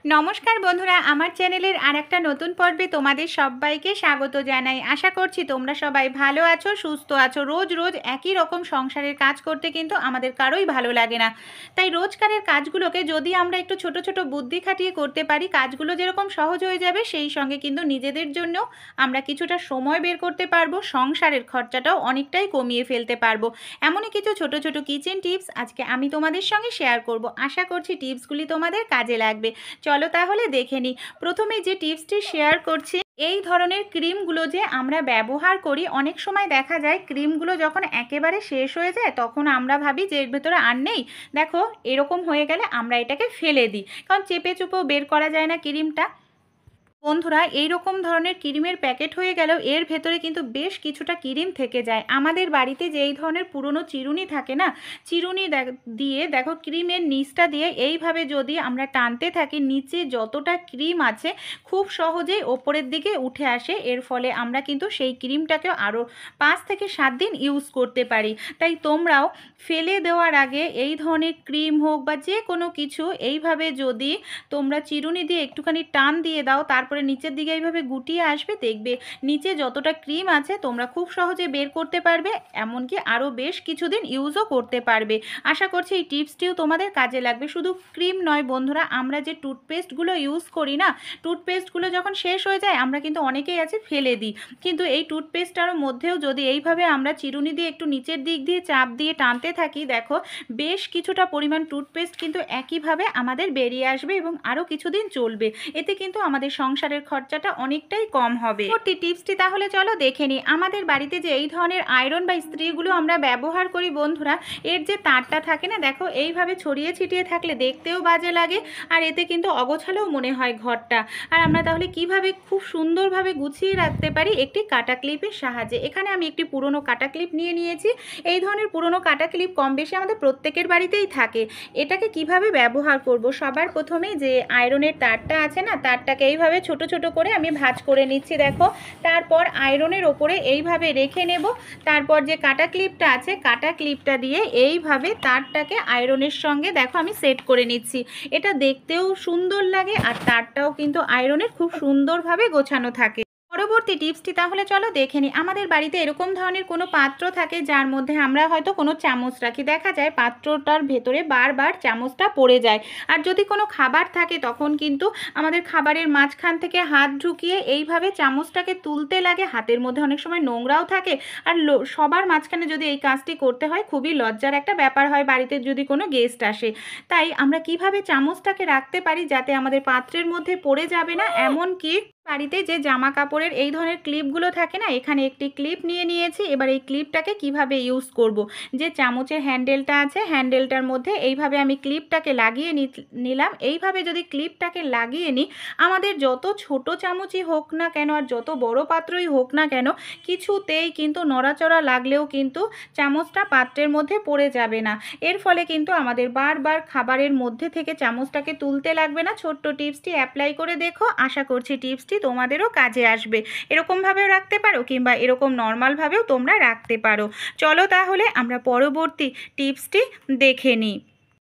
নমস্কার বন্ধুরা, আমার চ্যানেলের আরেকটা নতুন পর্বে তোমাদের সবাইকে স্বাগত জানাই। আশা করছি তোমরা সবাই ভালো আছো, সুস্থ আছো। রোজ রোজ একই রকম সংসারের কাজ করতে কিন্তু আমাদের কারোই ভালো লাগে না। তাই রোজকারের কাজগুলোকে যদি আমরা একটু ছোট ছোট বুদ্ধি খাটিয়ে করতে পারি, কাজগুলো যেরকম সহজ হয়ে যাবে, সেই সঙ্গে কিন্তু নিজেদের জন্য আমরা কিছুটা সময় বের করতে পারবো, সংসারের খরচাটাও অনেকটাই কমিয়ে ফেলতে পারবো। এমনই কিছু ছোট ছোট কিচেন টিপস আজকে আমি তোমাদের সঙ্গে শেয়ার করব। আশা করছি টিপসগুলি তোমাদের কাজে লাগবে। চলো তাহলে দেখে নিই। প্রথমে যে টিপসটি শেয়ার করছি, এই ধরনের ক্রিমগুলো যে আমরা ব্যবহার করি, অনেক সময় দেখা যায় ক্রিমগুলো যখন একেবারে শেষ হয়ে যায় তখন আমরা ভাবি যে এর ভেতরে আর নেই। দেখো, এরকম হয়ে গেলে আমরা এটাকে ফেলে দিই, কারণ চেপে চুপেও বের করা যায় না ক্রিমটা। বন্ধুরা, এই রকম ধরনের ক্রিমের প্যাকেট হয়ে গেলেও এর ভেতরে কিন্তু বেশ কিছুটা ক্রিম থেকে যায়। আমাদের বাড়িতে যে এই ধরনের পুরনো চিরুনি থাকে না, চিরুনি দিয়ে দেখো ক্রিমের নিচটা দিয়ে এইভাবে যদি আমরা টানতে থাকি, নিচে যতটা ক্রিম আছে খুব সহজেই ওপরের দিকে উঠে আসে। এর ফলে আমরা কিন্তু সেই ক্রিমটাকেও আরও 5 থেকে 7 দিন ইউজ করতে পারি। তাই তোমরাও ফেলে দেওয়ার আগে এই ধরনের ক্রিম হোক বা যে কোনো কিছু এইভাবে যদি তোমরা চিরুনি দিয়ে একটুখানি টান দিয়ে দাও, তারপরে নিচের দিকে এইভাবে গুটিয়ে আসবে, দেখবে নিচে যতটা ক্রিম আছে তোমরা খুব সহজে বের করতে পারবে, এমনকি আরও বেশ কিছুদিন ইউজও করতে পারবে। আশা করছি এই টিপসটিও তোমাদের কাজে লাগবে। শুধু ক্রিম নয় বন্ধুরা, আমরা যে টুথপেস্টগুলো ইউজ করি না, টুথপেস্টগুলো যখন শেষ হয়ে যায় আমরা কিন্তু অনেকেই আছে ফেলে দিই। কিন্তু এই টুথপেস্টটার মধ্যেও যদি এইভাবে আমরা চিরুনি দিয়ে একটু নিচের দিক দিয়ে চাপ দিয়ে টানতে থাকি, দেখো বেশ কিছুটা পরিমাণ টুথপেস্ট কিন্তু একইভাবে আমাদের বেরিয়ে আসবে এবং আরও কিছুদিন চলবে। এতে কিন্তু আমাদের সংসারের খরচাটা অনেকটাই কম হবে। পরবর্তী টিপসটি তাহলে চলো দেখে নিই। আমাদের বাড়িতে যে এই ধরনের আয়রন বা ইস্ত্রিগুলো আমরা ব্যবহার করি বন্ধুরা, এর যে তারটা থাকে না, দেখো এইভাবে ছড়িয়ে ছিটিয়ে থাকলে দেখতেও বাজে লাগে, আর এতে কিন্তু অগোছালোও মনে হয় ঘরটা। আর আমরা তাহলে কিভাবে খুব সুন্দরভাবে গুছিয়ে রাখতে পারি একটি কাটা ক্লিপের সাহায্যে। এখানে আমি একটি পুরনো কাটা ক্লিপ নিয়ে নিয়েছি। এই ধরনের পুরনো কাটা ক্লিপ কম বেশি আমাদের প্রত্যেকের বাড়িতেই থাকে। এটাকে কিভাবে ব্যবহার করব, সবার প্রথমে যে আয়রনের তারটা আছে না, তারটাকে এইভাবে ছোট ছোট করে আমি ভাঁজ করে নিচ্ছি। দেখো, তারপর আয়রনের ওপরে এইভাবে রেখে নেব। তারপর যে কাটা ক্লিপটা আছে, কাটা ক্লিপটা দিয়ে এইভাবে তারটাকে আয়রনের সঙ্গে দেখো আমি সেট করে নিচ্ছি। এটা দেখতেও সুন্দর লাগে আর তারটাও কিন্তু আয়রনের খুব সুন্দরভাবে গোছানো থাকে। পরবর্তী টিপসটি তাহলে চলো দেখে নিই। আমাদের বাড়িতে এরকম ধরনের কোনো পাত্র থাকে যার মধ্যে আমরা হয়তো কোনো চামচ রাখি, দেখা যায় পাত্রটার ভেতরে বারবার চামচটা পড়ে যায়। আর যদি কোনো খাবার থাকে তখন কিন্তু আমাদের খাবারের মাঝখান থেকে হাত ঢুকিয়ে এইভাবে চামচটাকে তুলতে লাগে, হাতের মধ্যে অনেক সময় নোংরাও থাকে। আর সবার মাঝখানে যদি এই কাজটি করতে হয়, খুবই লজ্জার একটা ব্যাপার হয় বাড়িতে যদি কোনো গেস্ট আসে। তাই আমরা কিভাবে চামচটাকে রাখতে পারি যাতে আমাদের পাত্রের মধ্যে পড়ে যাবে না, এমনকি বাড়িতে যে জামা কাপড়ের এই ধরনের ক্লিপগুলো থাকে না, এখানে একটি ক্লিপ নিয়ে নিয়েছি। এবার এই ক্লিপটাকে কিভাবে ইউজ করব, যে চামচের হ্যান্ডেলটা আছে, হ্যান্ডেলটার মধ্যে এইভাবে আমি ক্লিপটাকে লাগিয়ে নিলাম। এইভাবে যদি ক্লিপটাকে লাগিয়ে নিই, আমাদের যত ছোট চামচই হোক না কেন আর যত বড় পাত্রই হোক না কেন, কিছুতেই কিন্তু নড়াচড়া লাগলেও কিন্তু চামচটা পাত্রের মধ্যে পড়ে যাবে না। এর ফলে কিন্তু আমাদের বারবার খাবারের মধ্যে থেকে চামচটাকে তুলতে লাগবে না। ছোট্ট টিপসটি অ্যাপ্লাই করে দেখো, আশা করছি টিপসটি তোমাদেরও কাজে আসবে। এরকমভাবেও রাখতে পারো কিংবা এরকম নর্মালভাবেও তোমরা রাখতে পারো। চলো তাহলে আমরা পরবর্তী টিপসটি দেখে নিই।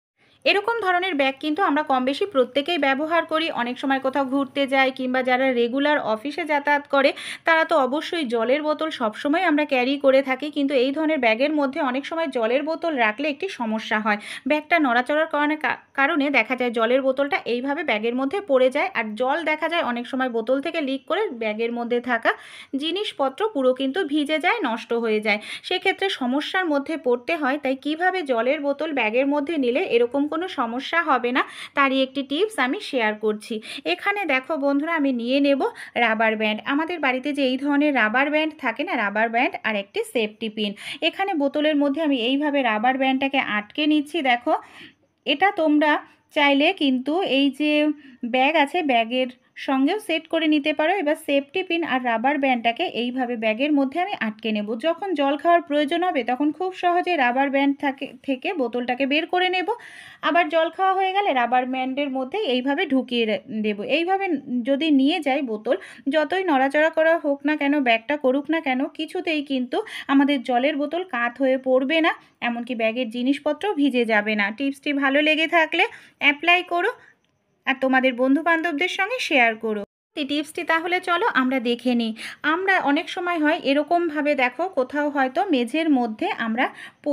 এরকম ধরনের ব্যাগ কিন্তু আমরা কম বেশি প্রত্যেকেই ব্যবহার করি। অনেক সময় কোথাও ঘুরতে যাই কিংবা যারা রেগুলার অফিসে যাতায়াত করে তারা তো অবশ্যই জলের বোতল সবসময় আমরা ক্যারি করে থাকি, কিন্তু এই ধরনের ব্যাগের মধ্যে অনেক সময় জলের বোতল রাখলে একটি সমস্যা হয়। ব্যাগটা নড়াচড়ার কারণে দেখা যায় জলের বোতলটা এইভাবে ব্যাগের মধ্যে পড়ে যায়, আর জল দেখা যায় অনেক সময় বোতল থেকে লিক করে ব্যাগের মধ্যে থাকা জিনিসপত্র পুরো কিন্তু ভিজে যায়, নষ্ট হয়ে যায়। সেক্ষেত্রে সমস্যার মধ্যে পড়তে হয়। তাই কিভাবে জলের বোতল ব্যাগের মধ্যে নিলে এরকম কোনো সমস্যা হবে না, তারই একটি টিপস আমি শেয়ার করছি। এখানে দেখো বন্ধুরা, আমি নিয়ে নেব রাবার ব্যান্ড। আমাদের বাড়িতে যে এই ধরনের রাবার ব্যান্ড থাকে না, রাবার ব্যান্ড আর একটি সেফটি পিন। এখানে বোতলের মধ্যে আমি এইভাবে রাবার ব্যান্ডটাকে আটকে নিচ্ছি। দেখো, এটা তোমরা চাইলে কিন্তু এই যে ব্যাগ আছে ব্যাগের সঙ্গেও সেট করে নিতে পারো। এবার সেফটি পিন আর রাবার ব্যান্ডটাকে এইভাবে ব্যাগের মধ্যে আমি আটকে নেব। যখন জল খাওয়ার প্রয়োজন হবে তখন খুব সহজে রাবার ব্যান্ড থেকে বোতলটাকে বের করে নেব। আবার জল খাওয়া হয়ে গেলে রাবার ব্যান্ডের মধ্যে এইভাবে ঢুকিয়ে দেব। এইভাবে যদি নিয়ে যাই বোতল, যতই নড়াচড়া করা হোক না কেন, ব্যাগটা করুক না কেন, কিছুতেই কিন্তু আমাদের জলের বোতল কাত হয়ে পড়বে না, এমনকি ব্যাগের জিনিসপত্র ভিজে যাবে না। টিপসটি ভালো লেগে থাকলে অ্যাপ্লাই করো। আর তোমাদের বন্ধু-বান্ধবদের সঙ্গে শেয়ার করো। এই টিপসটি তাহলে চলো আমরা দেখে নিই। আমরা অনেক সময় হয় এরকমভাবে দেখো কোথাও হয়তো মেঝের মধ্যে আমরা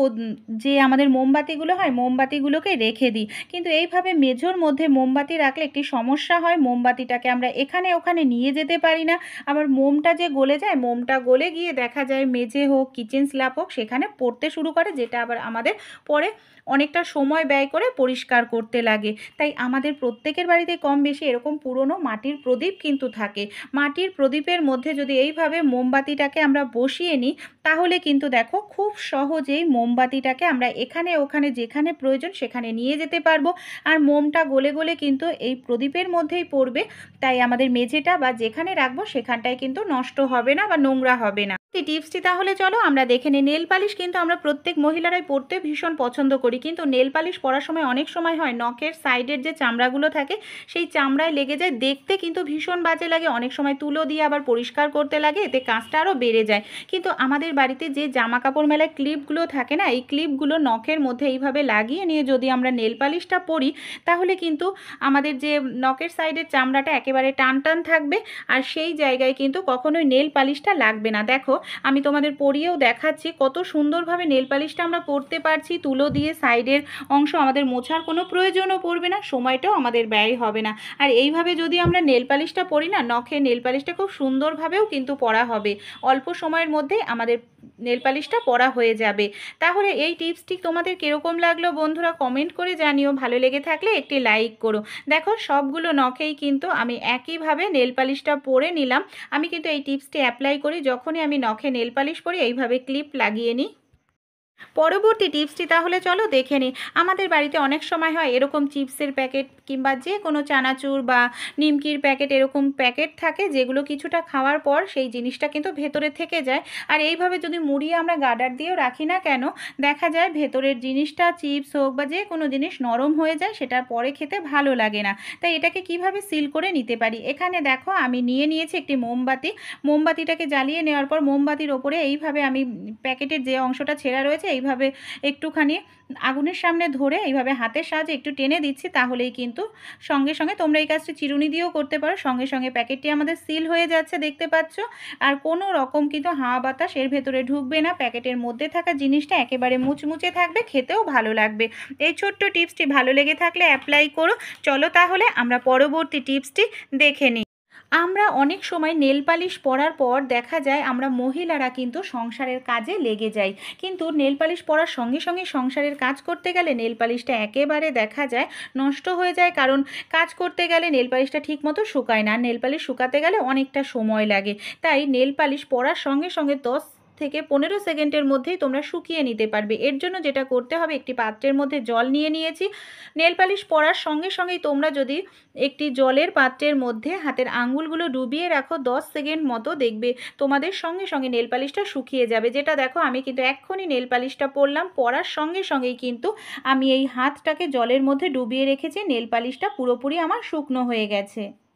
যে আমাদের মোমবাতিগুলো হয় মোমবাতিগুলোকে রেখে দিই, কিন্তু এইভাবে মেঝের মধ্যে মোমবাতি রাখলে একটি সমস্যা হয়, মোমবাতিটাকে আমরা এখানে ওখানে নিয়ে যেতে পারি না। আবার মোমটা যে গলে যায়, মোমটা গলে গিয়ে দেখা যায় মেঝে হোক কিচেন স্ল্যাব হোক সেখানে পড়তে শুরু করে, যেটা আবার আমাদের পরে অনেকটা সময় ব্যয় করে পরিষ্কার করতে লাগে। তাই আমাদের প্রত্যেকের বাড়িতে কম বেশি এরকম পুরনো মাটির প্রদীপ কিন্তু থাকে। মাটির প্রদীপের মধ্যে যদি এইভাবে মোমবাতিটাকে আমরা বসিয়ে নিই, তাহলে কিন্তু দেখো খুব সহজেই মোমবাতিটাকে আমরা এখানে ওখানে যেখানে প্রয়োজন সেখানে নিয়ে যেতে পারবো। আর মোমটা গলে গলে কিন্তু এই প্রদীপের মধ্যেই পড়বে, তাই আমাদের মেঝেটা বা যেখানে রাখবো সেখানটায় কিন্তু নষ্ট হবে না বা নোংরা হবে না। এই টিপসটি তাহলে চলো আমরা দেখে নিই। নেল পালিশ কিন্তু আমরা প্রত্যেক মহিলারাই পরতে ভীষণ পছন্দ করি, কিন্তু নেল পালিশ পরার সময় অনেক সময় হয় নখের সাইডের যে চামড়াগুলো থাকে সেই চামড়ায় লেগে যায়, দেখতে কিন্তু ভীষণ বাজে লাগে। অনেক সময় তুলো দিয়ে আবার পরিষ্কার করতে লাগে, এতে কাজটা আরও বেড়ে যায়। কিন্তু আমাদের বাড়িতে যে জামা কাপড় মেলায় ক্লিপগুলো থাকে না, এই ক্লিপগুলো নখের মধ্যে এইভাবে লাগিয়ে নিয়ে যদি আমরা নেল পালিশটা পরি, তাহলে কিন্তু আমাদের যে নখের সাইডের চামড়াটা একেবারে টান টান থাকবে, আর সেই জায়গায় কিন্তু কখনোই নেল পালিশটা লাগবে না। দেখো আমি তোমাদের পরিয়েও দেখাচ্ছি কত সুন্দরভাবে নেল পালিশটা আমরা করতে পারছি। তুলো দিয়ে সাইডের অংশ আমাদের মোছার কোনো প্রয়োজনও পড়বে না, সময়টাও আমাদের ব্যয় হবে না। আর এইভাবে যদি আমরা নেল পালিশটা পরি না, নখে নেল পালিশটা খুব সুন্দরভাবেও কিন্তু পরা হবে। অল্প সময়ের মধ্যেই আমাদের নেল পালিশটা পরা হয়ে যাবে। তাহলে এই টিপসটি তোমাদের কীরকম লাগলো বন্ধুরা কমেন্ট করে জানিও। ভালো লেগে থাকলে একটি লাইক করো। দেখো সবগুলো নখেই কিন্তু আমি একইভাবে নেল পালিশটা পরে নিলাম। আমি কিন্তু এই টিপসটি অ্যাপ্লাই করি যখনই আমি নখে নেল পালিশ পরি, এইভাবে ক্লিপ লাগিয়ে নিই। পরবর্তী টিপসটি তাহলে চলো দেখে নিই। আমাদের বাড়িতে অনেক সময় হয় এরকম চিপসের প্যাকেট কিংবা যে কোনো চানাচুর বা নিমকির প্যাকেট, এরকম প্যাকেট থাকে যেগুলো কিছুটা খাওয়ার পর সেই জিনিসটা কিন্তু ভেতরে থেকে যায়। আর এইভাবে যদি মুড়িয়ে আমরা গার্ডার দিয়েও রাখি না কেন, দেখা যায় ভেতরের জিনিসটা চিপস হোক বা যে কোনো জিনিস নরম হয়ে যায়, সেটার পরে খেতে ভালো লাগে না। তাই এটাকে কিভাবে সিল করে নিতে পারি, এখানে দেখো আমি নিয়ে নিয়েছি একটি মোমবাতি। মোমবাতিটাকে জ্বালিয়ে নেওয়ার পর মোমবাতির ওপরে এইভাবে আমি প্যাকেটের যে অংশটা ছেঁড়া রয়েছে এইভাবে একটুখানি আগুনের সামনে ধরে এইভাবে হাতের সাহায্যে একটু টেনে দিচ্ছি, তাহলেই কিন্তু সঙ্গে সঙ্গে তোমরা এই কাজটি চিরুনি দিয়েও করতে পারো, সঙ্গে সঙ্গে প্যাকেটটি আমাদের সিল হয়ে যাচ্ছে দেখতে পাচ্ছ। আর কোনো রকম কিন্তু হাওয়া বাতাস এর ভেতরে ঢুকবে না, প্যাকেটের মধ্যে থাকা জিনিসটা একেবারে মুচমুচে থাকবে, খেতেও ভালো লাগবে। এই ছোট্ট টিপসটি ভালো লেগে থাকলে অ্যাপ্লাই করো। চলো তাহলে আমরা পরবর্তী টিপসটি দেখে নিই। আমরা অনেক সময় নেল পালিশ পরার পর দেখা যায় আমরা মহিলারা কিন্তু সংসারের কাজে লেগে যাই, কিন্তু নেল পালিশ পরার সঙ্গে সঙ্গে সংসারের কাজ করতে গেলে নেল পালিশটা একেবারে দেখা যায় নষ্ট হয়ে যায়, কারণ কাজ করতে গেলে নেল পালিশটা ঠিকমতো শুকায় না, নেল পালিশ শুকাতে গেলে অনেকটা সময় লাগে। তাই নেল পালিশ পরার সঙ্গে সঙ্গে 10 থেকে 15 সেকেন্ডের মধ্যেই তোমরা শুকিয়ে নিতে পারবে। এর জন্য যেটা করতে হবে, একটি পাত্রের মধ্যে জল নিয়ে নিয়েছি। নেল পালিশ পরার সঙ্গে সঙ্গেই তোমরা যদি একটি জলের পাত্রের মধ্যে হাতের আঙ্গুলগুলো ডুবিয়ে রাখো 10 সেকেন্ড মতো, দেখবে তোমাদের সঙ্গে সঙ্গে নেল পালিশটা শুকিয়ে যাবে। যেটা দেখো আমি কিন্তু এক্ষুনি নেল পালিশটা পরলাম, পরার সঙ্গে সঙ্গেই কিন্তু আমি এই হাতটাকে জলের মধ্যে ডুবিয়ে রেখেছি, নেল পালিশটা পুরোপুরি আমার শুকনো হয়ে গেছে।